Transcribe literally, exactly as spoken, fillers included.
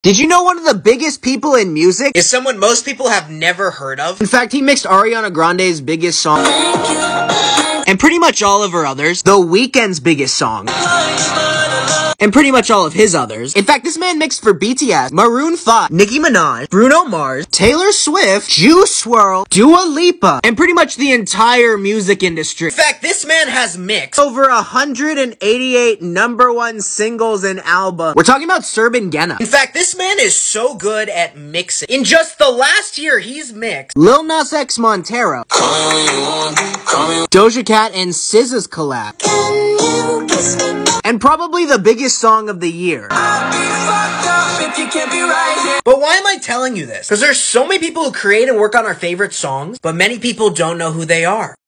Did you know one of the biggest people in music is someone most people have never heard of? In fact, he mixed Ariana Grande's biggest song and pretty much all of her others, The Weeknd's biggest song, and pretty much all of his others. In fact, this man mixed for B T S, Maroon five, Nicki Minaj, Bruno Mars, Taylor Swift, Juice world, Dua Lipa, and pretty much the entire music industry. In fact, this man has mixed over one hundred eighty-eight number one singles and albums. We're talking about Serban Gena. In fact, this man is so good at mixing. In just the last year, he's mixed Lil Nas X Montero, Doja Cat and S Z A's collab, and probably the biggest song of the year. But why am I telling you this? Because there's so many people who create and work on our favorite songs, but many people don't know who they are.